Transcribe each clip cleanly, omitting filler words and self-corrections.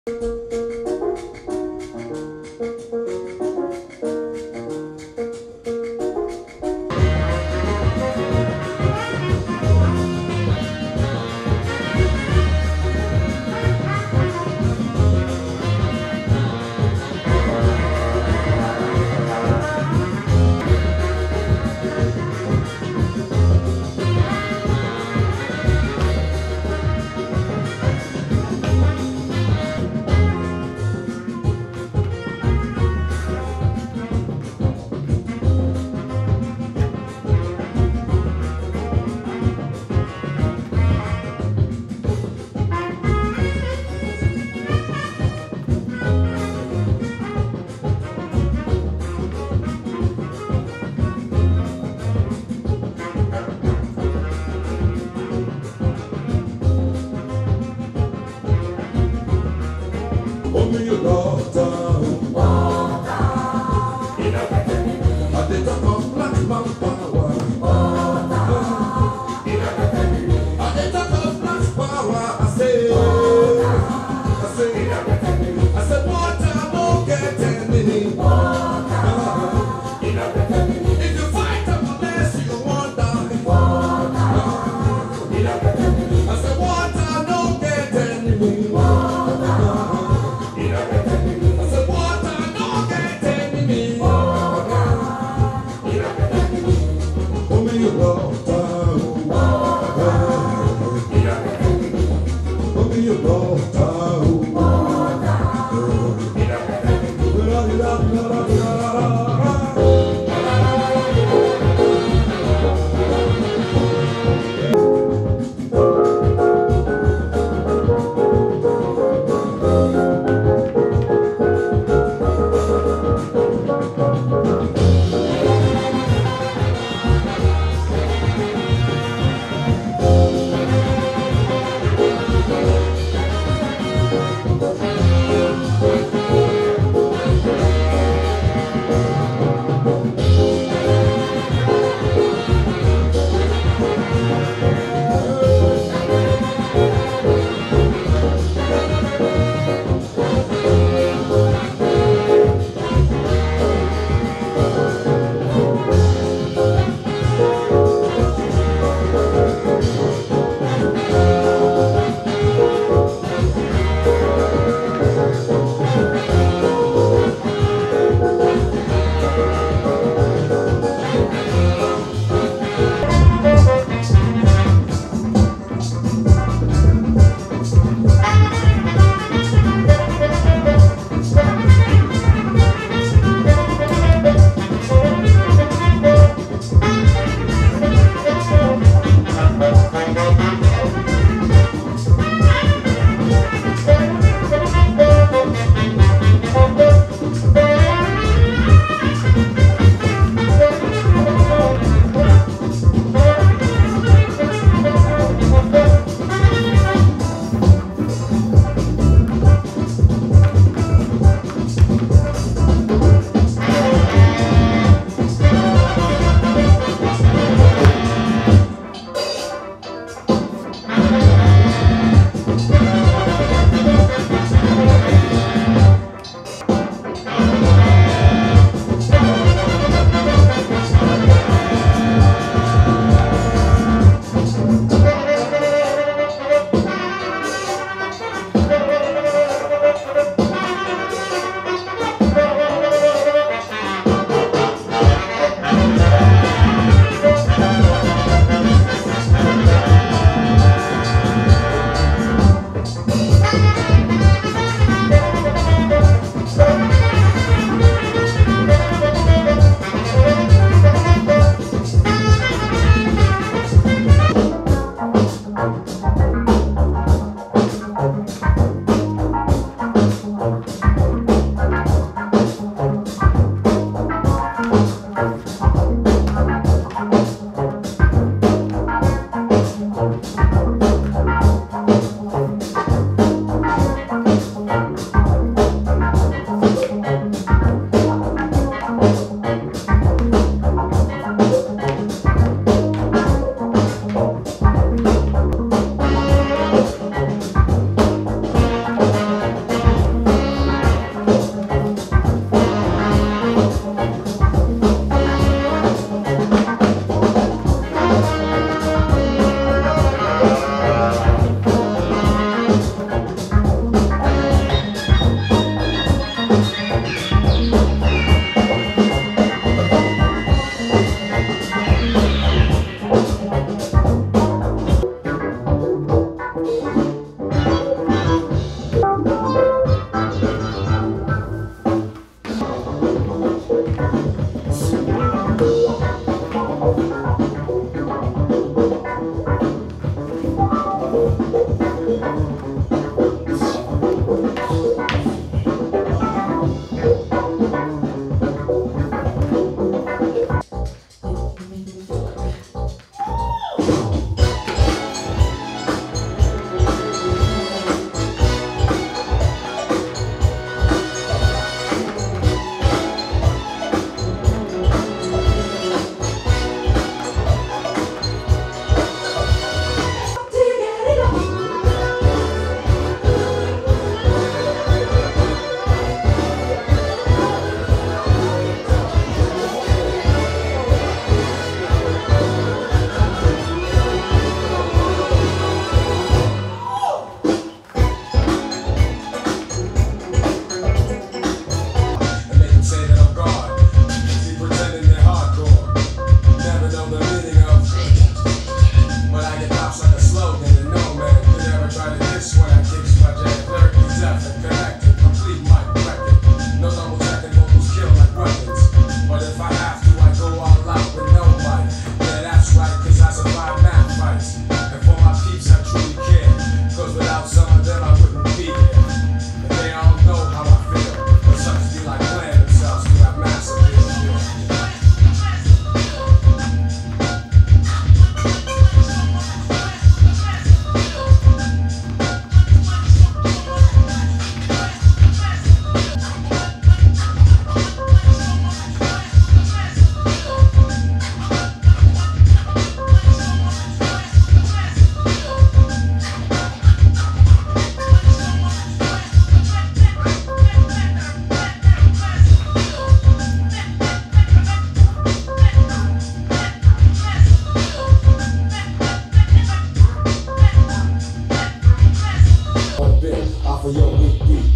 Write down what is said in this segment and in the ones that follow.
Only your daughter. At the top of Black Man Power. At the top of Black Power, I say, water won't get any. If you fight unless you won't die. I said, water don't get any.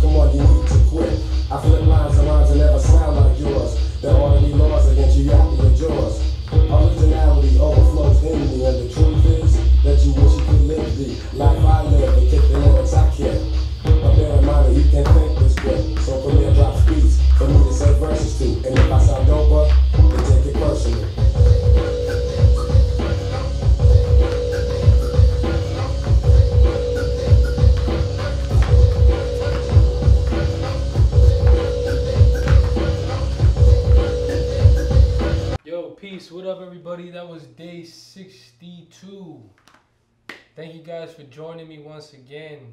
come on, you need to quit. I flip lines and rhymes that never sound like yours. There aren't any laws against you yapping your jaws. Originality overflows in me, and the truth is that you wish you could live the life I live and kick the lyrics I kick. But bear in mind that you can't think this quick, so for me I drop beats for me to say verses to. And if I sound doper, then take it personally. Yo, peace. What up, everybody? That was day 62. Thank you guys for joining me once again.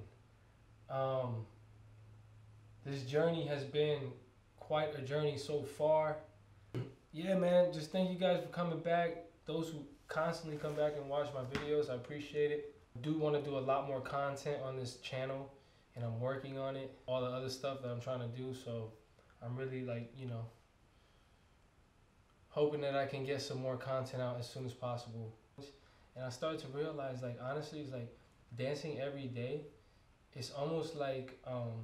This journey has been quite a journey so far. Yeah, man, just thank you guys for coming back. Those who constantly come back and watch my videos, I appreciate it. I do want to do a lot more content on this channel, and I'm working on it. All the other stuff that I'm trying to do, so I'm really hoping that I can get some more content out as soon as possible. And I started to realize, honestly, it's like dancing every day. It's almost like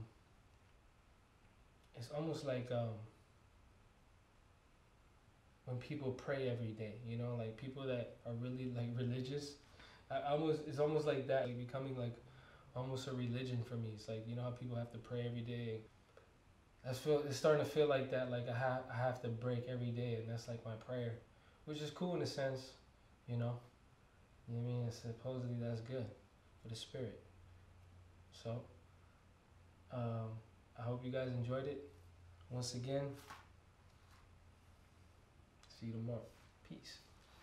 when people pray every day, like people that are really religious. It's almost like that, becoming almost a religion for me. It's like, how people have to pray every day. It's starting to feel like that. Like I have to break every day, and that's like my prayer, which is cool in a sense, You know what I mean? And supposedly that's good for the spirit. So, I hope you guys enjoyed it. Once again, see you tomorrow. Peace.